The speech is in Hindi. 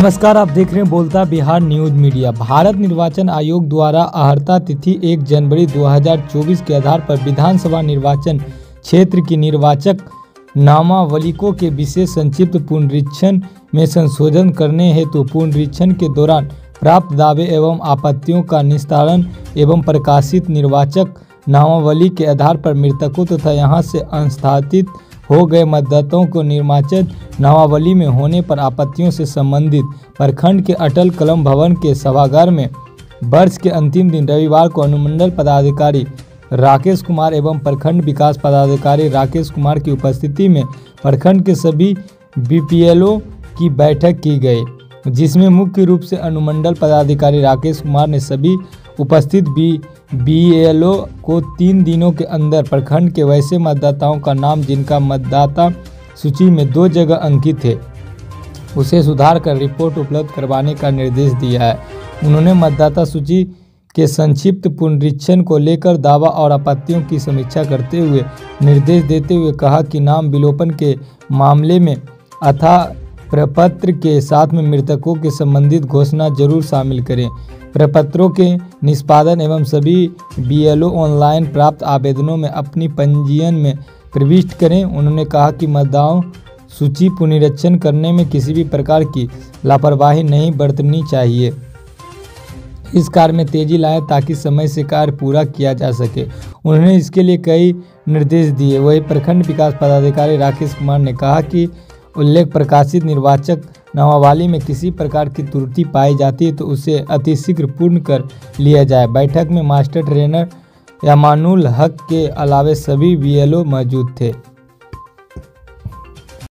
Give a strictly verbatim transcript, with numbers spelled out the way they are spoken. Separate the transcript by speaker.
Speaker 1: नमस्कार, आप देख रहे हैं बोलता बिहार न्यूज मीडिया। भारत निर्वाचन आयोग द्वारा आहर्ता तिथि एक जनवरी दो हज़ार चौबीस के आधार पर विधानसभा निर्वाचन क्षेत्र की निर्वाचक नामावलिकों के विशेष संक्षिप्त पुनरीक्षण में संशोधन करने हेतु पुनरीक्षण के दौरान प्राप्त दावे एवं आपत्तियों का निस्तारण एवं प्रकाशित निर्वाचक नामावली के आधार पर मृतकों तथा यहाँ से अंस्थापित हो गए मतदाताओं को निर्वाचक नामावली में होने पर आपत्तियों से संबंधित प्रखंड के अटल कलम भवन के सभागार में वर्ष के अंतिम दिन रविवार को अनुमंडल पदाधिकारी राकेश कुमार एवं प्रखंड विकास पदाधिकारी राकेश कुमार की उपस्थिति में प्रखंड के सभी बीपीएलओ की बैठक की गई, जिसमें मुख्य रूप से अनुमंडल पदाधिकारी राकेश कुमार ने सभी उपस्थित बी बीएलओ को तीन दिनों के अंदर प्रखंड के वैसे मतदाताओं का नाम जिनका मतदाता सूची में दो जगह अंकित है उसे सुधार कर रिपोर्ट उपलब्ध करवाने का निर्देश दिया है। उन्होंने मतदाता सूची के संक्षिप्त पुनरीक्षण को लेकर दावा और आपत्तियों की समीक्षा करते हुए निर्देश देते हुए कहा कि नाम विलोपन के मामले में अथा प्रपत्र के साथ में मृतकों के संबंधित घोषणा जरूर शामिल करें। प्रपत्रों के निष्पादन एवं सभी बीएलओ ऑनलाइन प्राप्त आवेदनों में अपनी पंजीयन में प्रविष्ट करें। उन्होंने कहा कि मतदाताओं सूची पुनरीक्षण करने में किसी भी प्रकार की लापरवाही नहीं बरतनी चाहिए। इस कार्य में तेजी लाएं ताकि समय से कार्य पूरा किया जा सके। उन्होंने इसके लिए कई निर्देश दिए। वही प्रखंड विकास पदाधिकारी राकेश कुमार ने कहा कि उल्लेख प्रकाशित निर्वाचक नामावली में किसी प्रकार की त्रुटि पाई जाती है तो उसे अतिशीघ्र पूर्ण कर लिया जाए। बैठक में मास्टर ट्रेनर यामानुल हक के अलावे सभी बीएलओ मौजूद थे।